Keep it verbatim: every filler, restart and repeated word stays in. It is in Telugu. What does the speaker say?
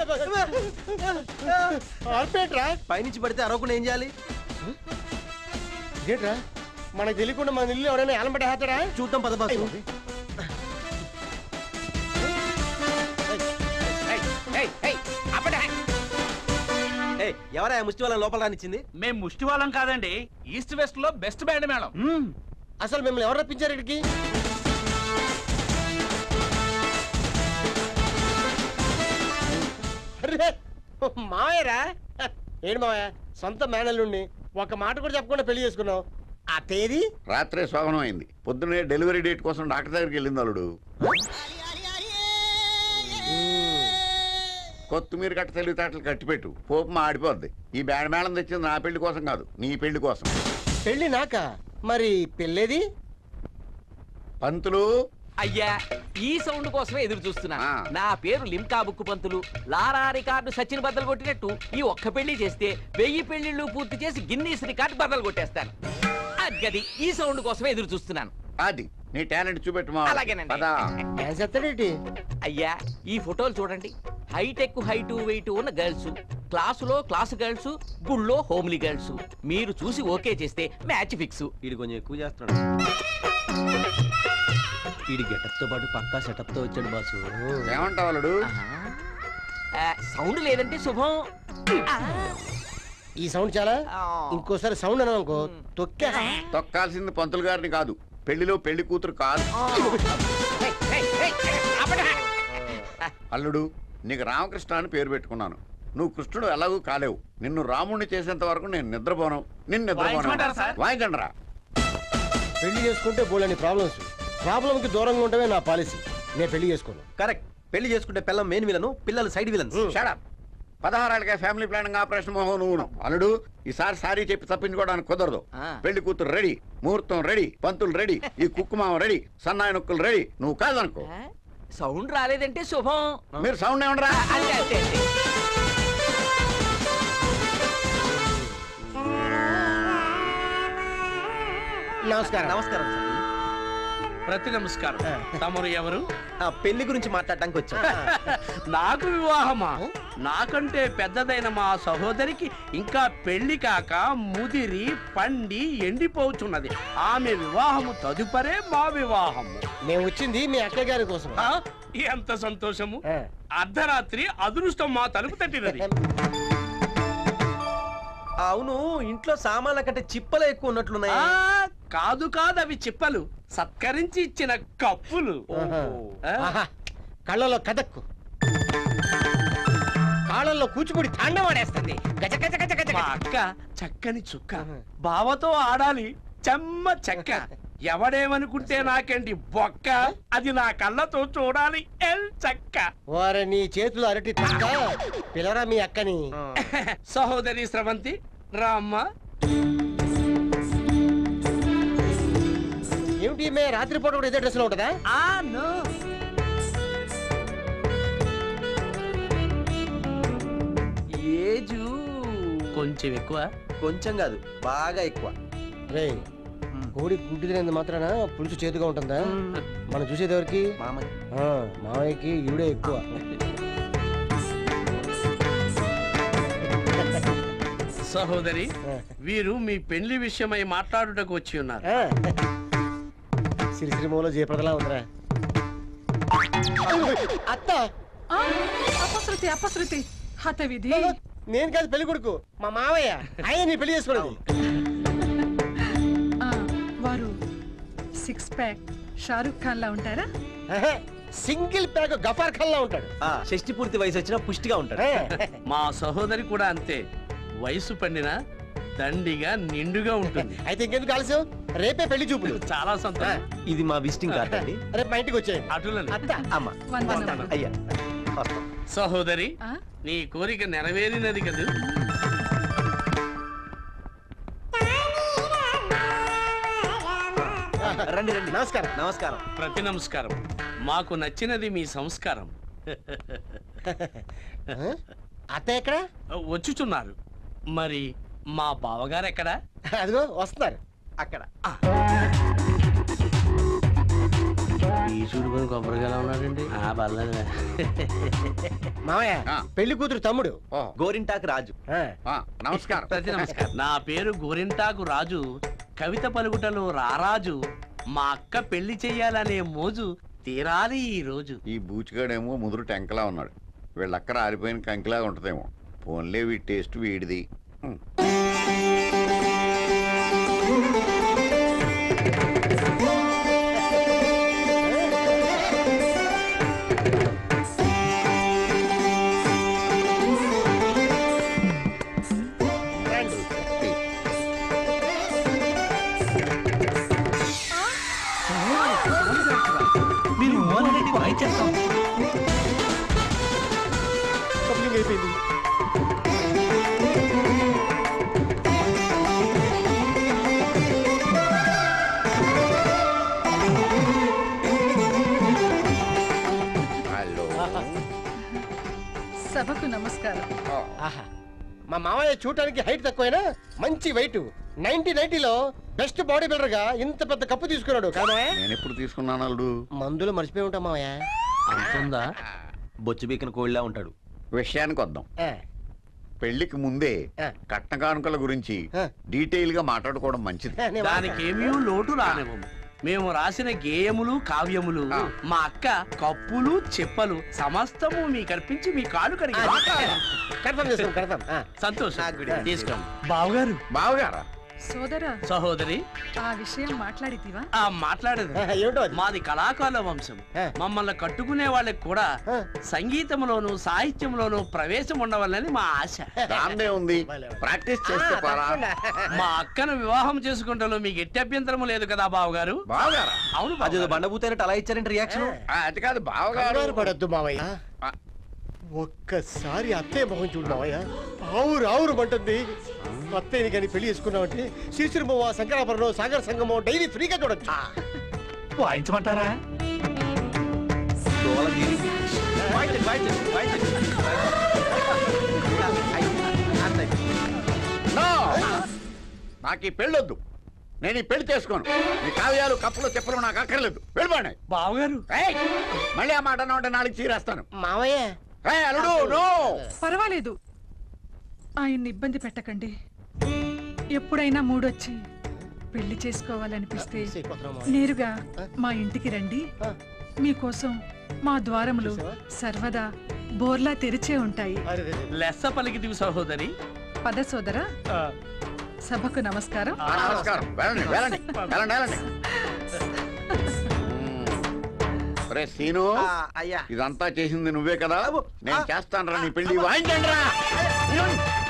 అర్పేట్రా పైనుంచి పడితే అరవకుండా ఏం చేయాలి? ఏంట్రా మనకు తెలియకుండా మన ఇల్లు ఎవరైనా ఏలం పట్టేస్తాడా? చూద్దాం పద బాసు. ఎవరా ముష్టి వాళ్ళ లోపల రానిచ్చింది? మేము ముష్టి వాళ్ళం కాదండి, ఈస్ట్ వెస్ట్ లో బెస్ట్ బ్యాండ్ మేడం. అసలు మిమ్మల్ని ఎవరు రప్పించారు ఇక్కడికి? మావయ్యరా? ఏంటి మావయ్య, సొంత మేనల్లుండి ఒక మాట కూడా చెప్పకుండా పెళ్లి చేసుకున్నావు. ఆ తేదీ రాత్రే శోభనం అయింది. పొద్దునే డెలివరీ డేట్ కోసం డాక్టర్ దగ్గరికి వెళ్ళింది అల్లుడు. కొత్తిమీర కట్ట తెలివితేటలు కట్టిపెట్టు, పోపు ఆడిపోద్ది. ఈ బ్యాండ్ మేళం తెచ్చింది నా పెళ్లి కోసం కాదు, నీ పెళ్లి కోసం. పెళ్లి నాక? మరి పెళ్ళేది? పంతులు అయ్యా, ఈ సౌండ్ కోసమే ఎదురు చూస్తున్నా. ఆ. నా పేరు లిమ్కా బుక్కు పంతులు. లారా రికార్డు సచిన్ బద్దలు కొట్టినట్టు ఈ ఒక్క పెళ్లి చేస్తే వెయ్యి పెళ్లిళ్ళు పూర్తి చేసి గిన్నీస్ రికార్డు బద్దలు కొట్టేస్తాను. అది ఈ సౌండ్ కోసమే ఎదురు చూస్తున్నాను. అది నీ టాలెంట్ చూపెట్టు. అలాగేనండి. అయ్యా, ఈ ఫోటోలు చూడండి. హైటెక్ హైటు వెయిట్ ఉన్న గర్ల్స్, క్లాసులో క్లాసు గర్ల్స్, గుళ్ళో హోమ్లీ గర్ల్స్. మీరు చూసి ఓకే చేస్తే మ్యాచ్ ఫిక్స్. వీడు కొంచెం ఎక్కువ చేస్తున్నాడు. వీడి గెటప్ తో పాటు పక్కా సెటప్ తో వచ్చాడు బాసు. ఏమంటావు అల్లుడు? సౌండ్ లేదంటే శుభం. ఈ సౌండ్ చాలా, ఇంకోసారి సౌండ్ అన్నా అనుకో తొక్కే. తొక్కాల్సింది పంతులు గారిని కాదు, పెళ్లిలో పెళ్లి కూతురు కాదు. అల్లుడు, నీకు రామకృష్ణ అని పేరు పెట్టుకున్నాను. నువ్వు కృష్ణుడు ఎలాగూ కాలేవు. నిన్ను రాముడిని చేసేంత వరకు నేను నిద్రపోను. నిన్ను నిద్రపోను. వాయించండి రా. పెళ్లి చేసుకుంటే బోలని ప్రాబ్లమ్స్. ప్రాబ్లం కి దూరంగా ఉండమే నా పాలసీ. నేను పెళ్లి చేసుకోను. కరెక్ట్. పెళ్లి చేసుకుంటే పిల్లం మెయిన్ విలను, పిల్లలు సైడ్ విలన్స్. షడప్. పదహారాళ్ళకే ఫ్యామిలీ ప్లానింగ్ ఆపరేషన్ మోహన్ నువ్వు. అల్లుడు, ఈసారి సారీ చెప్పి తప్పించుకోవడానికి కుదరదు. పెళ్లి కూతురు రెడీ, ముహూర్తం రెడీ, పంతులు రెడీ, ఈ కుక్కుమామ రెడీ, సన్నాయి నొక్కులు రెడీ. నువ్వు కాదనుకో. సౌండ్ రాలేదంటే శుభం. మీరు సౌండ్ ఏమంటారా? నమస్కారం. నమస్కారం సార్. ప్రతి నమస్కారం. తమరు ఎవరు? పెళ్లి గురించి మాట్లాడటానికి వచ్చా. నాకు వివాహమా? నాకంటే పెద్దదైన మా సహోదరికి ఇంకా పెళ్లి కాక ముదిరి పండి ఎండిపోతున్నది. ఆమె వివాహము తదుపరే మా వివాహము. నేను వచ్చింది మీ అక్కయ్య గారి కోసం. ఎంత సంతోషము. అర్ధరాత్రి అదృష్టం మా తలుపు తట్టినది. అవును, ఇంట్లో సామాన్ల కంటే చిప్పలే ఎక్కువ ఉన్నట్లున్నాయి. కాదు కాదు, అవి చిప్పలు, సత్కరించి ఇచ్చిన కప్పులు. కళ్ళలో కదక్కు, కాళ్ళల్లో కూచిపూడి తాండవాడేస్తుంది. గజ గజ గజ గజ. మా అక్క చక్కని చుక్క, బావతో ఆడాలి చెమ్మ చెక్క. ఎవడేమనుకుంటే నాకేంటి బొక్క, అది నా కళ్ళతో చూడాలి ఎల్ చక్క. వారి నీ చేతులు అరటి తక్క. పిల్లరా మీ అక్కని. సహోదరి స్రవంతి రామ్మ. ఏమిటి మే రాత్రిపూట కూడా ఇదే డ్రెస్ లో ఉంటదా? ఏజు కొంచెం ఎక్కువ. కొంచెం కాదు, బాగా ఎక్కువ. రే, కోడి గుడ్డు తినేంత మాత్రాన పులుసు చేతుగా ఉంటుందా? మనం చూసేది ఎవరికి? మామయ్యకి ఈవిడే ఎక్కువ. సహోదరి, వీరు మీ పెళ్లి విషయమై మాట్లాడుటకు వచ్చి ఉన్నారు. సిరిసిరిమూలో జయప్రదలా ఉందిరా. అత్త అపశృతి అపశృతి హతవిధి. నేను కాదు పెళ్లి కొడుకు, మా మావయ్య. ఆయన నీ పెళ్లి చేసుకోవడం. వారు సిక్స్ ప్యాక్ షారుఖ్ ఖాన్ లా ఉంటారా? సింగిల్ ప్యాక్ గఫార్ ఖాన్ లా ఉంటాడు. షష్టి పూర్తి వయసు వచ్చినా పుష్టిగా ఉంటాడు. మా సహోదరి కూడా అంతే. వయసు పండిన దండిగా నిండుగా ఉంటుంది. అయితే ఇంకెందుకు ఆలస్యం, రేపే పెళ్లి చూపులు. చాలా సంతోషం. ఇది మా విజిటింగ్ కార్డ్ అండి. రేపు మా ఇంటికి వచ్చేయండి. అటులని అయ్యా. సహోదరి, నీ కోరిక నెరవేరినది కదూ. రండి రండి. నమస్కారం. నమస్కారం. ప్రతి నమస్కారం. మాకు నచ్చినది మీ సంస్కారం. అత్త ఎక్కడ? వచ్చుచున్నారు. మరి మా బావగారు ఎక్కడా? అదిగో వస్తున్నారు. అక్కడ. ఈ చూడుకొని కొబ్బరిగా ఉన్నాడండి ఆ పర్లేదు మామయ్య ఆ. పెళ్లి కూతురు తమ్ముడు ఓ, గోరింటాకు రాజు ఆ, నమస్కారం. ప్రతి నమస్కారం నా పేరు గోరింటాకు రాజు కవిత పలుకుటలో రారాజు మా అక్క పెళ్లి చెయ్యాలనే మోజు తీరాలి ఈ రోజు ఈ బూచిగాడేమో ముదురు టెంకలా ఉన్నాడు. వీళ్ళక్కర ఆరిపోయిన కంకిలాగా ఉంటదేమో. ఫోన్లే వీడి టేస్ట్ వీడిది. ఉమ్. మీరు వాయించేస్తాం కప్లింగ్ అయిపోయింది. హలో. సభకు నమస్కారం. ఓ, ఆహా మా మామయ్య చూడటానికి హైట్ తక్కువైనా మంచి వెయిట్. నైన్టీ నైన్టీలో బెస్ట్ బాడీ బిల్డర్ గా ఇంత పెద్ద కప్పు తీసుకున్నాడు కాదా? నేను ఎప్పుడు తీసుకున్నాను అల్లుడు? మందులు మర్చిపోయి ఉంటాం మామయ్య. అంతుందా బొచ్చు బీకిన కోళ్ళ ఉంటాడు. విషయానికి వద్దాం. ఆ, పెళ్లికి ముందే ఆ. కట్న కానుకల గురించి ఆ. డీటెయిల్ గా మాట్లాడుకోవడం మంచిది. ఆ, నేను దానికి ఏమీ లోటు రానివ్వము మేము రాసిన గేయములు కావ్యములు ఆ. మా అక్క కప్పులు చెప్పలు సమస్తము మీకు అర్పించి మీ కాలు కడిగి కన్ఫర్మ్ చేసుకోండి కన్ఫర్మ్. ఆ. సంతోషం తీసుకోండి బావగారు బావగారా? సోదరా, సహోదరి ఆ విషయం మాట్లాడితివా? ఆ మాట్లాడేది ఆ, ఏమిటో అది? మాది కళాకారుల వంశం ఆ. మమ్మల్ని కట్టుకునే వాళ్ళకి కూడా ఆ. సంగీతంలోను సాహిత్యంలోను ప్రవేశం ఉండవాలని మా ఆశ దాన్నే ఉంది. ప్రాక్టీస్ చేస్తే పోరా. మా అక్కను వివాహం చేసుకుంటలో మీకు ఎట్టి అభ్యంతరము లేదు కదా బావగారు బావగారా? అవును అది బావగారు. బండబూతైనట్టు అలా ఇచ్చారంటే రియాక్షన్. ఆ, అది కాదు బావగారు. కంగారు పడద్దు మావయ్య. ఆ. ఒక్కసారి అత్తయ్య మొహం చూడు మావయ్య. ఆవురు ఆవురు అంటుంది. అత్తయ్యని కానీ పెళ్లి చేసుకున్నామంటే శ్రీశ్రీమో శంకరాపురం సాగర్ సంగమో డైలీ ఫ్రీగా చూడొచ్చు. వాయించమంటారా No! నాకు ఈ పెళ్ళొద్దు. నేను ఈ పెళ్లి చేసుకోను. మీ కావ్యాలు కప్పులు చెప్పులు నాకు అక్కర్లేదు. వెళ్ళిపోండి. బావగారు ఏయ్! మళ్ళీ ఆ మాట అన్నా ఉంటే నాలుగు చీరేస్తాను. మావయ్య ఏయ్, అల్లుడు నో. పర్వాలేదు, ఆయన్ని ఇబ్బంది పెట్టకండి. ఎప్పుడైనా మూడొచ్చి పెళ్లి చేసుకోవాలనిపిస్తే నేరుగా మా ఇంటికి రండి. మీకోసం మా ద్వారములు సర్వదా బోర్లా తెరిచే ఉంటాయి. లెస్స పలికిదివి సహోదరి పద సోదరా, సభకు నమస్కారం. ఆ, నమస్కారం. వెళ్ళండి వెళ్ళండి వెళ్ళండి వెళ్ళండి. రే సీను, అయ్యా ఇదంతా చేసింది నువ్వే కదా? నేను చేస్తాను రా నీ పెళ్లి. వాయించండి రా.